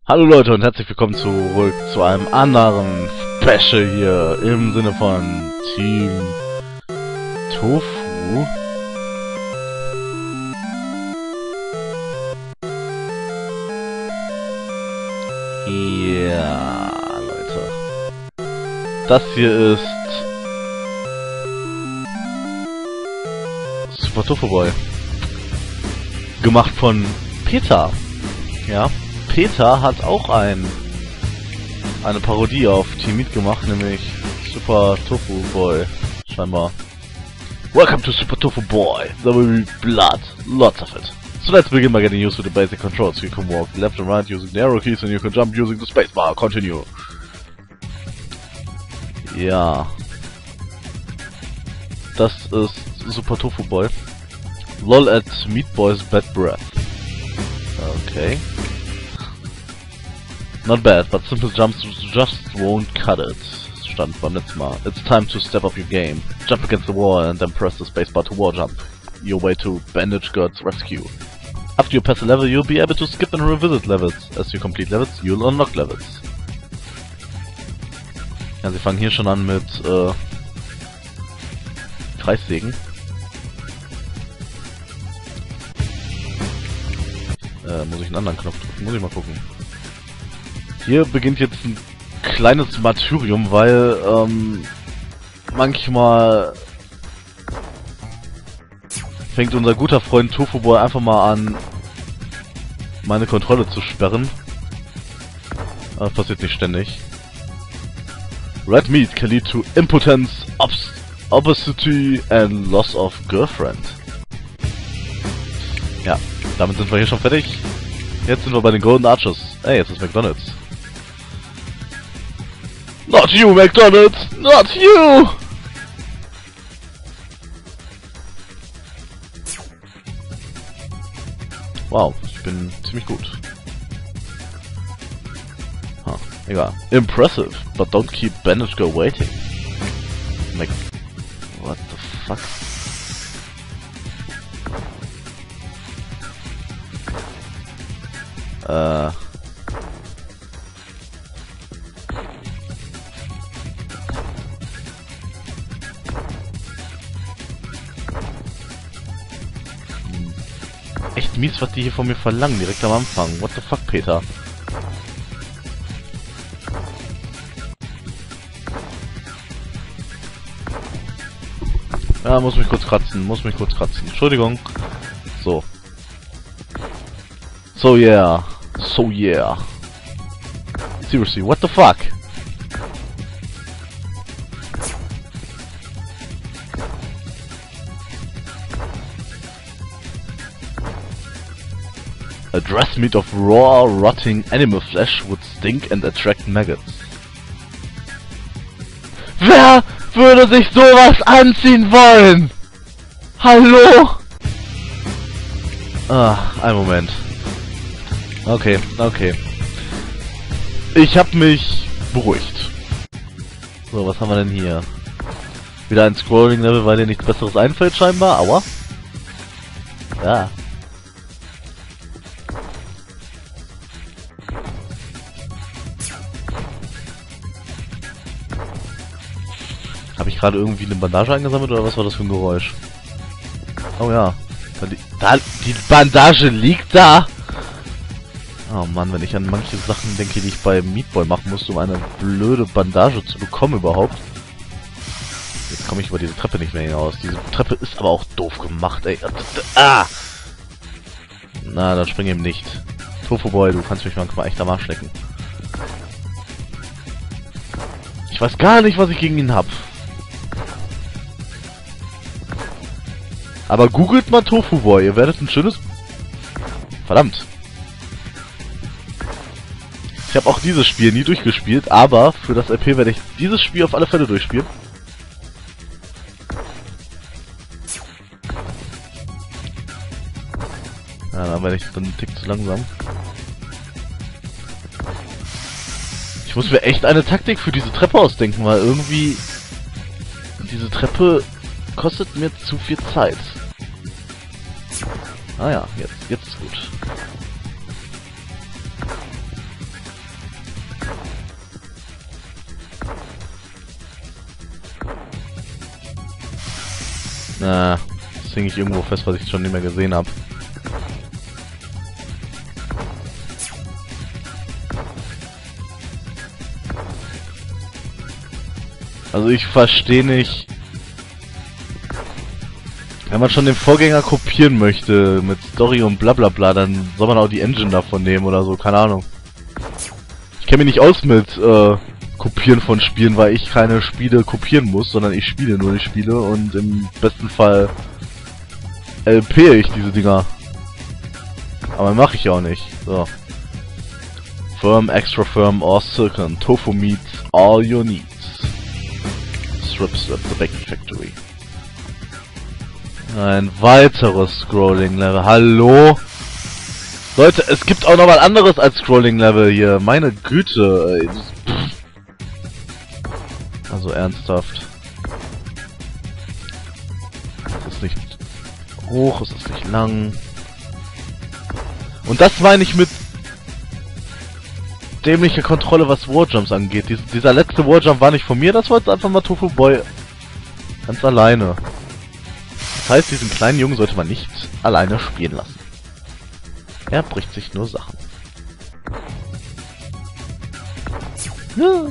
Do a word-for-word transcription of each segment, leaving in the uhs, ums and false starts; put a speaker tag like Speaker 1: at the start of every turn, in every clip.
Speaker 1: Hallo Leute und herzlich willkommen zurück zu einem anderen Special hier im Sinne von Team Tofu. Ja, Leute. Das hier ist Super Tofu Boy. Gemacht von Peter. Ja. Peter hat auch ein eine Parodie auf Team Meat gemacht, nämlich Super Tofu Boy, scheinbar. Welcome to Super Tofu Boy. There will be blood, lots of it. So let's begin by getting used to the basic controls. You can walk left and right using the arrow keys and you can jump using the spacebar. Continue. Ja. Das ist Super Tofu Boy. Lol at Meat Boy's bad breath. Okay. Not bad, but simple jumps just won't cut it. Stand beim letzten Mal. It's time to step up your game. Jump against the wall and then press the spacebar to wall jump. Your way to Bandage God's rescue. After you pass a level, you'll be able to skip and revisit levels. As you complete levels, you'll unlock levels. Ja, sie fangen hier schon an mit äh, Kreissägen. Äh, muss ich einen anderen Knopf drücken? Muss ich mal gucken. Hier beginnt jetzt ein kleines Martyrium, weil ähm, manchmal fängt unser guter Freund Tofu Boy einfach mal an, meine Kontrolle zu sperren. Aber das passiert nicht ständig. Red meat can lead to impotence, obs obesity and loss of girlfriend. Ja, damit sind wir hier schon fertig. Jetzt sind wir bei den Golden Arches. Ey, jetzt ist McDonald's. Not you, McDonald's! Not you! Wow, ich bin ziemlich gut. Huh, egal. Impressive, but don't keep Bandage Girl waiting. Mac... What the fuck? Äh... Echt mies, was die hier von mir verlangen, direkt am Anfang. What the fuck, Peter? Ja, muss mich kurz kratzen, muss mich kurz kratzen. Entschuldigung. So. So yeah. So yeah. Seriously, what the fuck? A dress made of raw, rotting animal flesh would stink and attract maggots. Wer würde sich sowas anziehen wollen? Hallo? Ah, ein Moment. Okay, okay. Ich hab mich beruhigt. So, was haben wir denn hier? Wieder ein Scrolling-Level, weil dir nichts Besseres einfällt scheinbar. Aua. Ja. Habe ich gerade irgendwie eine Bandage eingesammelt oder was war das für ein Geräusch? Oh ja. Da, da, die Bandage liegt da! Oh Mann, wenn ich an manche Sachen denke, die ich bei Meat Boy machen musste, um eine blöde Bandage zu bekommen überhaupt. Jetzt komme ich über diese Treppe nicht mehr hinaus. Diese Treppe ist aber auch doof gemacht, ey. Ah! Na, dann spring eben nicht. Tofu Boy, du kannst mich manchmal echt am Arsch lecken. Ich weiß gar nicht, was ich gegen ihn hab. Aber googelt mal Tofu Boy, ihr werdet ein schönes... Verdammt. Ich habe auch dieses Spiel nie durchgespielt, aber für das L P werde ich dieses Spiel auf alle Fälle durchspielen. Ja, dann werde ich dann einen Tick zu langsam. Ich muss mir echt eine Taktik für diese Treppe ausdenken, weil irgendwie... Diese Treppe kostet mir zu viel Zeit. Ah ja, jetzt, jetzt ist gut. Na, das hing ich irgendwo fest, was ich schon nicht mehr gesehen habe. Also ich verstehe nicht, wenn man schon den Vorgänger kopieren möchte mit Story und bla bla bla, dann soll man auch die Engine davon nehmen oder so, keine Ahnung. Ich kenne mich nicht aus mit äh, Kopieren von Spielen, weil ich keine Spiele kopieren muss, sondern ich spiele nur die Spiele und im besten Fall L P ich diese Dinger. Aber mache ich ja auch nicht. So. Firm, extra firm or silicon. Tofu meets all your needs. Strips at the Baking Factory. Ein weiteres Scrolling-Level. Hallo? Leute, es gibt auch noch was anderes als Scrolling-Level hier. Meine Güte. Ey. Also ernsthaft. Es ist nicht hoch, es ist nicht lang. Und das meine ich mit dämlicher Kontrolle, was Warjumps angeht. Dies, dieser letzte Warjump war nicht von mir, das war jetzt einfach mal Tofu Boy ganz alleine. Das heißt, diesen kleinen Jungen sollte man nicht alleine spielen lassen. Er bricht sich nur Sachen. Ja.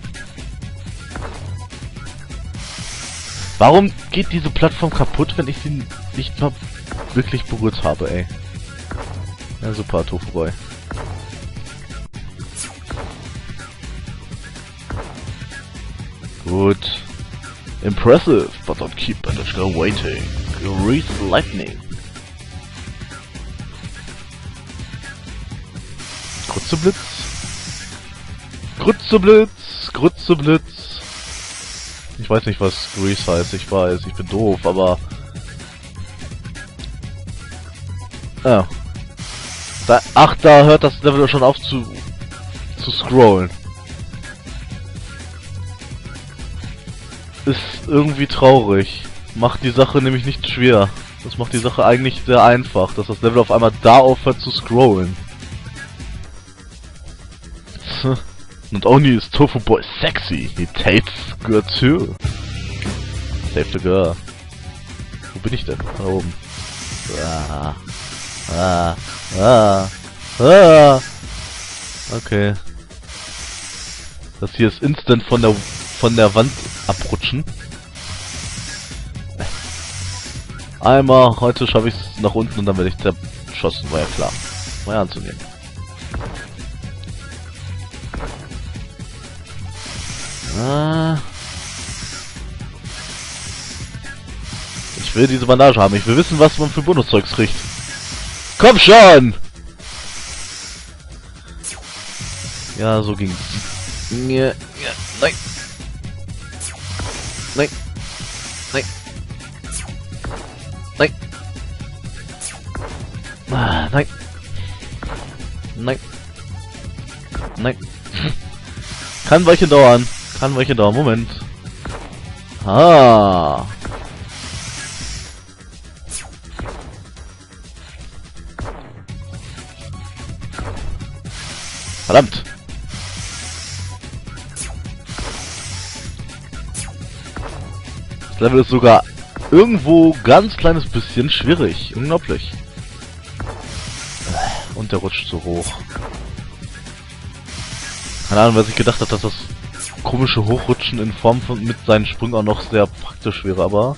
Speaker 1: Warum geht diese Plattform kaputt, wenn ich sie nicht mal wirklich berührt habe, ey? Ja, super, Tofu Boy. Gut. Impressive, but don't keep Bandage Girl waiting. Grease Lightning. Grützeblitz. Grützeblitz. Grützeblitz. Ich weiß nicht, was Grease heißt. Ich weiß, ich bin doof, aber... Ja. Da, ach, da hört das Level schon auf zu... zu scrollen. Ist irgendwie traurig. Macht die Sache nämlich nicht schwer. Das macht die Sache eigentlich sehr einfach, dass das Level auf einmal da aufhört zu scrollen. Not only is Tofu Boy sexy, he tastes good too. Save the girl. Wo bin ich denn? Da oben. Ah. Ah. Ah. Ah. Okay. Das hier ist instant von der von der Wand abrutschen. Einmal, heute schaffe ich es nach unten und dann werde ich zerschossen, war ja klar. War ja anzunehmen. Ah. Ich will diese Bandage haben. Ich will wissen, was man für Bonuszeugs kriegt. Komm schon! Ja, so ging's. Ja, ja, nein. Nein. Nein. Nein. Ah, nein. Nein. Nein. Kann ein Weilchen dauern. Kann ein Weilchen dauern. Moment. Ah. Verdammt. Das Level ist sogar irgendwo ganz kleines bisschen schwierig. Unglaublich. Und der rutscht so hoch. Keine Ahnung, wer sich gedacht hat, dass das komische Hochrutschen in Form von mit seinen Sprüngen auch noch sehr praktisch wäre, aber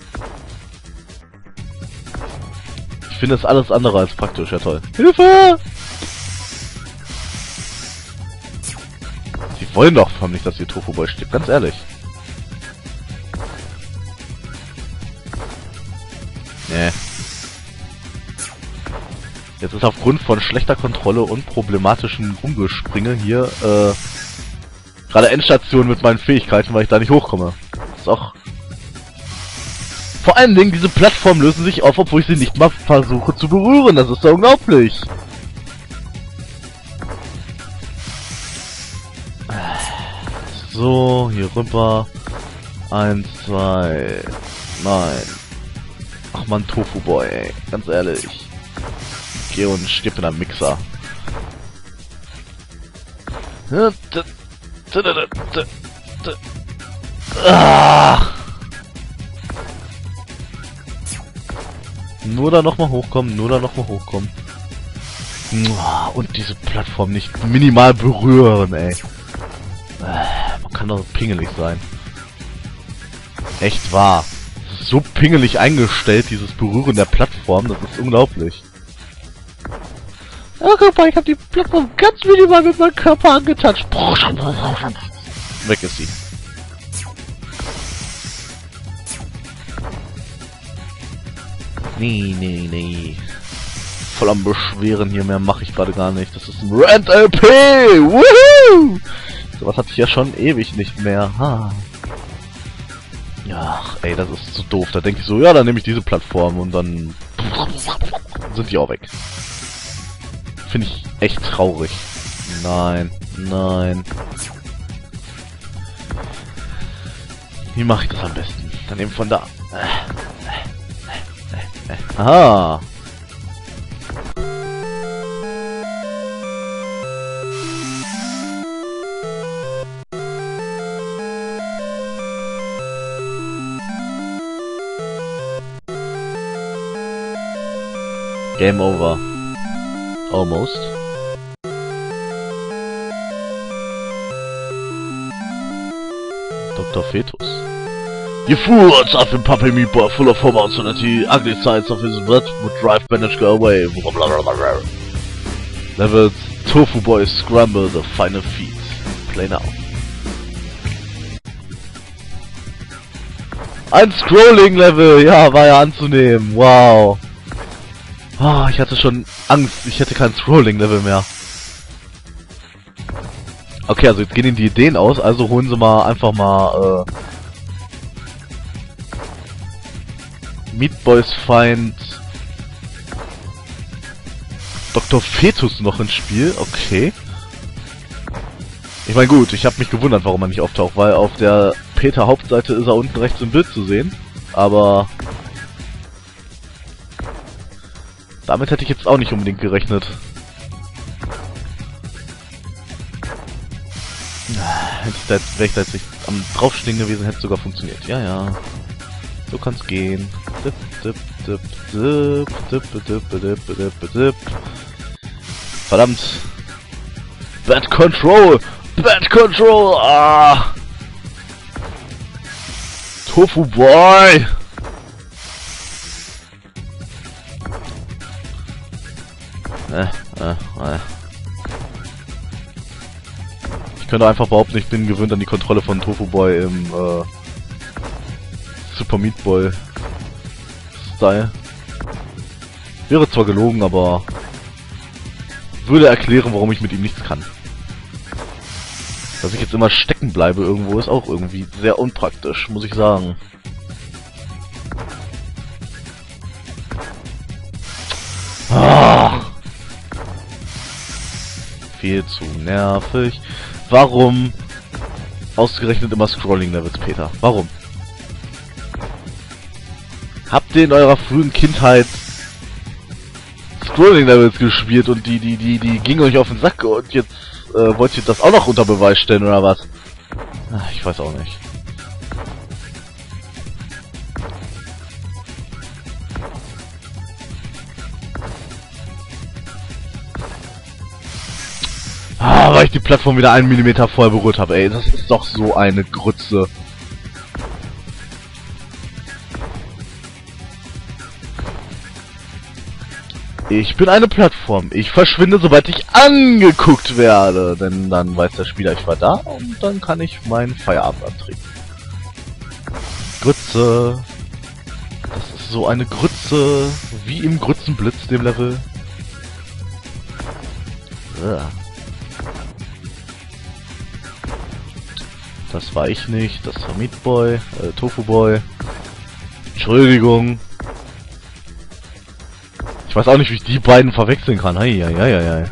Speaker 1: ich finde es alles andere als praktisch. Ja, toll. Hilfe! Sie wollen doch von nicht, dass hier Tofu Boy steht, ganz ehrlich. Nee. Jetzt ist aufgrund von schlechter Kontrolle und problematischen Rumgespringe hier, äh, gerade Endstation mit meinen Fähigkeiten, weil ich da nicht hochkomme. Ist auch... Vor allen Dingen, diese Plattformen lösen sich auf, obwohl ich sie nicht mal versuche zu berühren. Das ist ja unglaublich. So, hier rüber. Eins, zwei... Nein. Ach man, Tofu Boy, ey. Ganz ehrlich. Geh und stirb in einem Mixer. Ah. Nur da nochmal hochkommen, nur da nochmal hochkommen. Und diese Plattform nicht minimal berühren, ey. Man kann doch pingelig sein. Echt wahr. Das ist so pingelig eingestellt, dieses Berühren der Plattform, das ist unglaublich. Ja, guck mal, ich habe die Plattform ganz minimal mit meinem Körper angetatscht. Weg ist sie. Nee, nee, nee. Voll am Beschweren hier, mehr mache ich gerade gar nicht. Das ist ein Rant L P! Woohoo! Sowas hatte ich ja schon ewig nicht mehr. Ha. Ja, ey, das ist so doof. Da denke ich so, ja, dann nehme ich diese Plattform und dann sind die auch weg. Finde ich echt traurig. Nein, nein. Wie mache ich das am besten? Dann eben von da. Aha. Game over. Almost. Doktor Fetus. You fools! I've been pumping me but full of hormones so that the ugly sides of his blood would drive Bandage go away. Levels Tofu Boy Scramble the final feat. Play now. Ein Scrolling-Level! Ja, war ja anzunehmen. Wow. Oh, ich hatte schon Angst, ich hätte kein Scrolling-Level mehr. Okay, also jetzt gehen ihnen die Ideen aus, also holen sie mal einfach mal äh, Meat Boys Feind Doktor Fetus noch ins Spiel, okay. Ich meine gut, ich habe mich gewundert, warum er nicht auftaucht, weil auf der Peter Hauptseite ist er unten rechts im Bild zu sehen, aber damit hätte ich jetzt auch nicht unbedingt gerechnet. Hätte ich da jetzt, wäre ich da jetzt nicht am draufstehen gewesen, hätte es sogar funktioniert. Ja, ja. So kann's gehen. Dip, dip, dip, dip, dip, dip, dip, dip, dip. Verdammt. Bad Control! Bad Control! Ah! Tofu Boy! Äh, äh, äh. Ich könnte einfach behaupten, ich bin gewöhnt an die Kontrolle von Tofu Boy im äh, Super Meat Boy Style. Wäre zwar gelogen, aber würde erklären, warum ich mit ihm nichts kann. Dass ich jetzt immer stecken bleibe irgendwo, ist auch irgendwie sehr unpraktisch, muss ich sagen. Ah. Viel zu nervig. Warum ausgerechnet immer Scrolling-Levels, Peter? Warum? Habt ihr in eurer frühen Kindheit Scrolling-Levels gespielt und die, die, die, die gingen euch auf den Sack und jetzt äh, wollt ihr das auch noch unter Beweis stellen oder was? Ach, ich weiß auch nicht. Ah, weil ich die Plattform wieder einen Millimeter vorher berührt habe, ey. Das ist doch so eine Grütze. Ich bin eine Plattform. Ich verschwinde, sobald ich angeguckt werde. Denn dann weiß der Spieler, ich war da und dann kann ich meinen Feierabend antreten. Grütze. Das ist so eine Grütze. Wie im Grützenblitz, dem Level. Ja. Das war ich nicht, das war Meat Boy, äh, Tofu Boy. Entschuldigung. Ich weiß auch nicht, wie ich die beiden verwechseln kann. Heieieiei.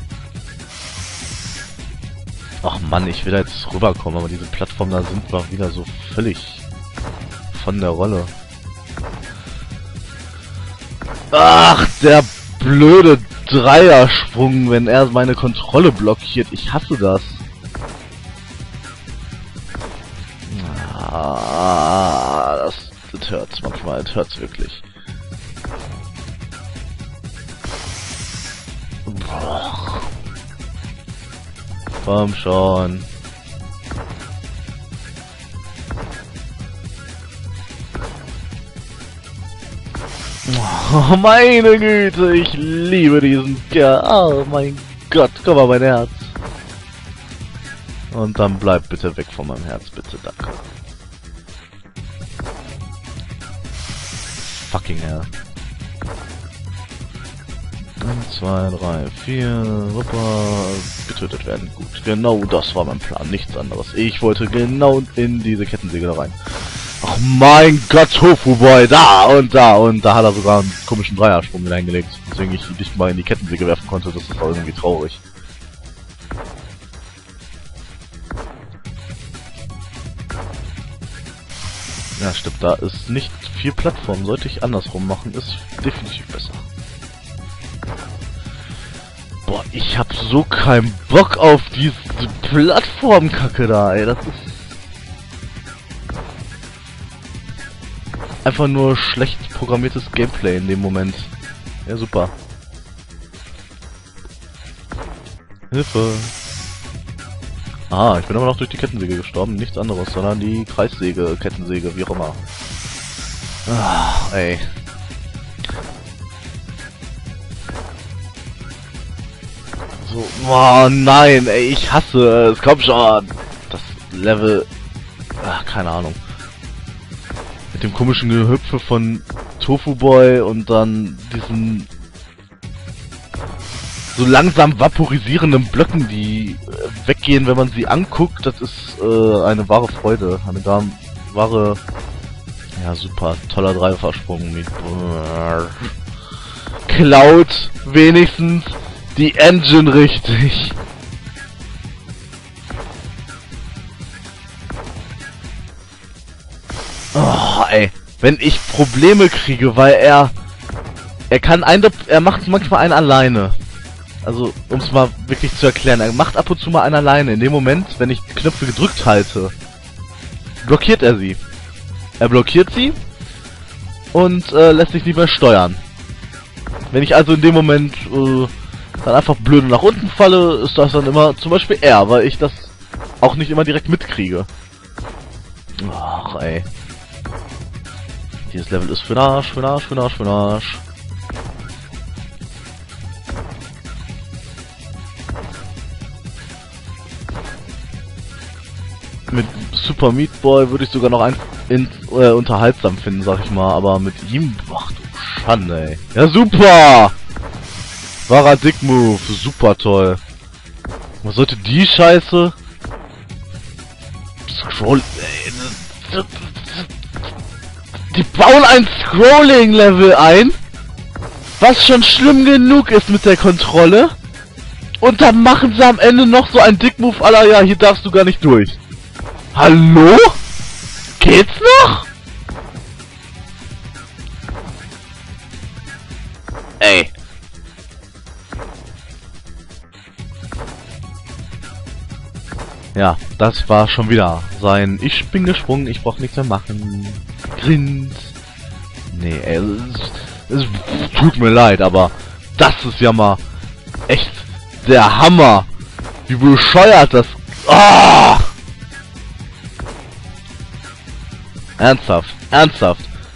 Speaker 1: Ach Mann, ich will da jetzt rüberkommen, aber diese Plattform da sind wir wieder so völlig von der Rolle. Ach, der blöde Dreiersprung, wenn er meine Kontrolle blockiert. Ich hasse das. Ah, das, das hört's manchmal, das hört's wirklich. Komm schon. Oh, meine Güte, ich liebe diesen Kerl. Oh mein Gott, komm mal, mein Herz. Und dann bleib bitte weg von meinem Herz, bitte, danke. Fucking hell. eins, zwei, drei, vier, Hoppa, getötet werden. Gut, genau das war mein Plan, nichts anderes. Ich wollte genau in diese Kettensäge da rein. Ach mein Gott, Tofu Boy, da und da und da hat er sogar einen komischen Dreiersprung wieder hingelegt, deswegen ich dich mal in die Kettensäge werfen konnte, das ist auch irgendwie traurig. Ja stimmt, da ist nicht viel Plattform, sollte ich andersrum machen, ist definitiv besser. Boah, ich hab so keinen Bock auf diese Plattformkacke da, ey, das ist einfach nur schlecht programmiertes Gameplay in dem Moment. Ja, super. Hilfe. Ah, ich bin aber noch durch die Kettensäge gestorben. Nichts anderes, sondern die Kreissäge, Kettensäge, wie auch immer. Ah, ey. So, oh nein, ey, ich hasse es. Komm schon. Das Level... Ach, keine Ahnung. Mit dem komischen Gehüpfe von Tofu Boy und dann diesen so langsam vaporisierenden Blöcken, die äh, weggehen, wenn man sie anguckt, das ist äh, eine wahre Freude. Eine gar wahre... Ja, super. Toller Dreierversprung mit... Klaut wenigstens die Engine richtig. Oh, ey. Wenn ich Probleme kriege, weil er... Er kann ein... Er macht manchmal einen alleine. Also, um es mal wirklich zu erklären. Er macht ab und zu mal einen alleine. In dem Moment, wenn ich Knöpfe gedrückt halte, blockiert er sie. Er blockiert sie und äh, lässt sich nicht mehr steuern. Wenn ich also in dem Moment äh, dann einfach blöd nach unten falle, ist das dann immer zum Beispiel er, weil ich das auch nicht immer direkt mitkriege. Ach, ey. Dieses Level ist für den Arsch, für den Arsch, für den Arsch, für den Arsch. Mit Super Meat Boy würde ich sogar noch ein in, äh, unterhaltsam finden, sag ich mal, aber mit ihm, ach du Schande, ey. Ja, super! Wahrer Dick-Move, super toll. Was sollte die Scheiße? Scroll... Ey, die bauen ein Scrolling-Level ein, was schon schlimm genug ist mit der Kontrolle. Und dann machen sie am Ende noch so ein Dick-Move aller, ja, hier darfst du gar nicht durch. Hallo? Geht's noch? Ey. Ja, das war schon wieder sein Ich bin gesprungen, ich brauch nichts mehr machen. Grind. Nee, ey, es, es tut mir leid, aber das ist ja mal echt der Hammer. Wie bescheuert das... Ah! Ernsthaft, ernsthaft.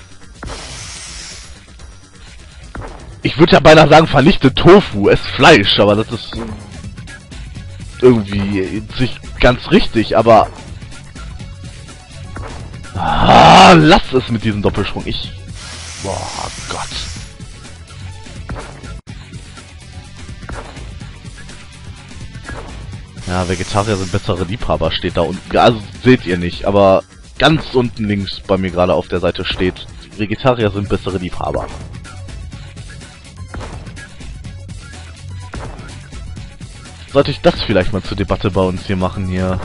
Speaker 1: Ich würde ja beinahe sagen, vernichte Tofu, ess Fleisch, aber das ist irgendwie nicht ganz richtig, aber... Ah, lass es mit diesem Doppelsprung, ich... Boah, Gott. Ja, Vegetarier sind bessere Liebhaber, steht da unten. Also, seht ihr nicht, aber... Ganz unten links bei mir gerade auf der Seite steht, Vegetarier sind bessere Liebhaber. Sollte ich das vielleicht mal zur Debatte bei uns hier machen hier?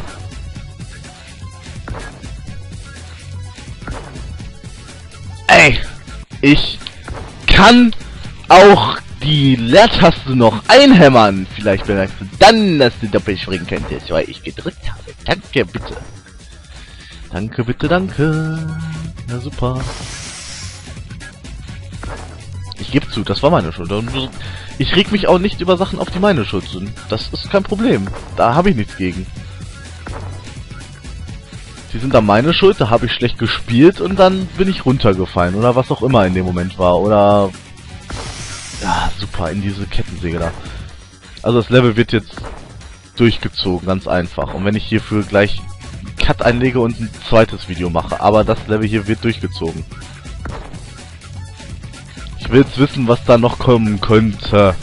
Speaker 1: Ey! Ich kann auch die Leertaste noch einhämmern. Vielleicht bemerkst du dann, dass du doppelt springen könntest, weil ich gedrückt habe. Danke, bitte. Danke, bitte, danke. Ja, super. Ich ich gebe zu, das war meine Schuld. Und ich reg mich auch nicht über Sachen auf, die meine Schuld sind. Das ist kein Problem. Da habe ich nichts gegen. Die sind dann meine Schuld, da habe ich schlecht gespielt und dann bin ich runtergefallen oder was auch immer in dem Moment war. Oder... Ja, super, in diese Kettensäge da. Also das Level wird jetzt durchgezogen, ganz einfach. Und wenn ich hierfür gleich einen Cut einlege und ein zweites Video mache, aber das Level hier wird durchgezogen. Ich will jetzt wissen, was da noch kommen könnte.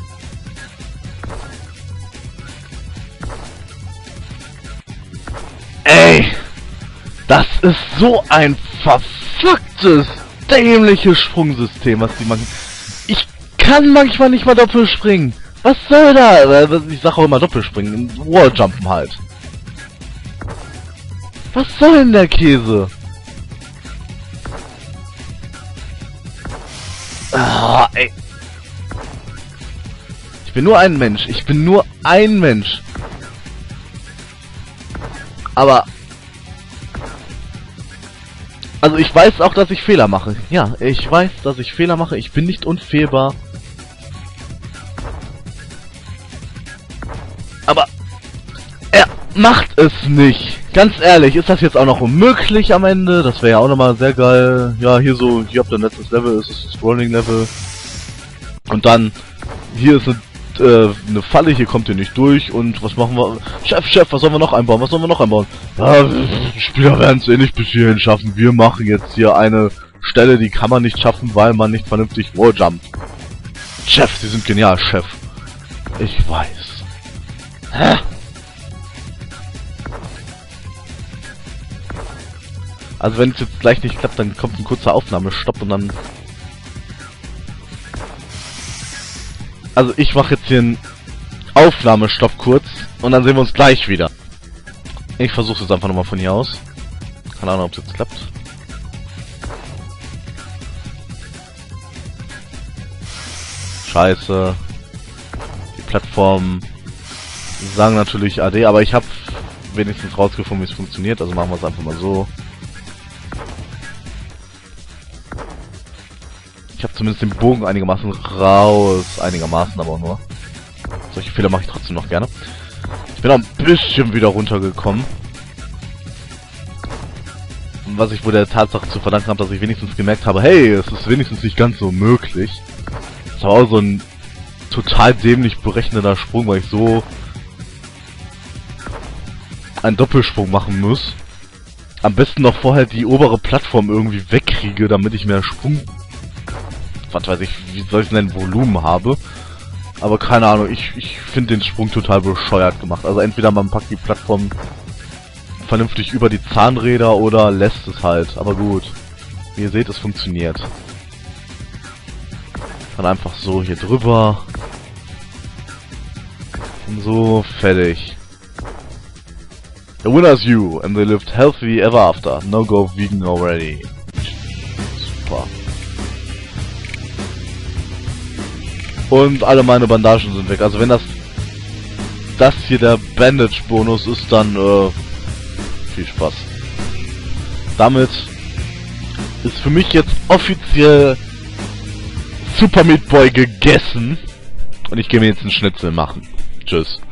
Speaker 1: Ey! Das ist so ein verfucktes, dämliches Sprungsystem, was die machen. Ich kann manchmal nicht mal doppelt springen. Was soll da? Ich sag auch immer Doppelspringen. Walljumpen halt. Was soll denn der Käse? Ah, ey. Ich bin nur ein Mensch. Ich bin nur ein Mensch. Aber... Also ich weiß auch, dass ich Fehler mache. Ja, ich weiß, dass ich Fehler mache. Ich bin nicht unfehlbar. Aber er macht es nicht. Ganz ehrlich, ist das jetzt auch noch unmöglich am Ende? Das wäre ja auch nochmal sehr geil. Ja, hier so, hier habt ihr ein letztes Level, ist das Scrolling Level. Und dann, hier ist eine, äh, eine Falle, hier kommt ihr nicht durch. Und was machen wir? Chef, Chef, was sollen wir noch einbauen? Was sollen wir noch einbauen? Ja, die Spieler werden es eh nicht bis hierhin schaffen. Wir machen jetzt hier eine Stelle, die kann man nicht schaffen, weil man nicht vernünftig walljumpt. Chef, Sie sind genial, Chef. Ich weiß. Hä? Also wenn es jetzt gleich nicht klappt, dann kommt ein kurzer Aufnahmestopp und dann... Also ich mache jetzt hier einen Aufnahmestopp kurz und dann sehen wir uns gleich wieder. Ich versuche es einfach nochmal von hier aus. Keine Ahnung, ob es jetzt klappt. Scheiße. Die Plattformen sagen natürlich A D, aber ich habe wenigstens rausgefunden, wie es funktioniert. Also machen wir es einfach mal so. Ich habe zumindest den Bogen einigermaßen raus. Einigermaßen aber auch nur. Solche Fehler mache ich trotzdem noch gerne. Ich bin auch ein bisschen wieder runtergekommen. Was ich wohl der Tatsache zu verdanken habe, dass ich wenigstens gemerkt habe, hey, es ist wenigstens nicht ganz so möglich. Das war auch so ein total dämlich berechnender Sprung, weil ich so einen Doppelsprung machen muss. Am besten noch vorher die obere Plattform irgendwie wegkriege, damit ich mehr Sprung... Was weiß ich, wie soll ich nennen, Volumen habe. Aber keine Ahnung, ich, ich finde den Sprung total bescheuert gemacht. Also entweder man packt die Plattform vernünftig über die Zahnräder oder lässt es halt. Aber gut, wie ihr seht, es funktioniert. Dann einfach so hier drüber. Und so, fertig. The winner is you, and they lived healthy ever after. No go vegan already. Super. Und alle meine Bandagen sind weg. Also wenn das das hier der Bandage-Bonus ist, dann äh, viel Spaß. Damit ist für mich jetzt offiziell Super Meat Boy gegessen. Und ich gehe mir jetzt einen Schnitzel machen. Tschüss.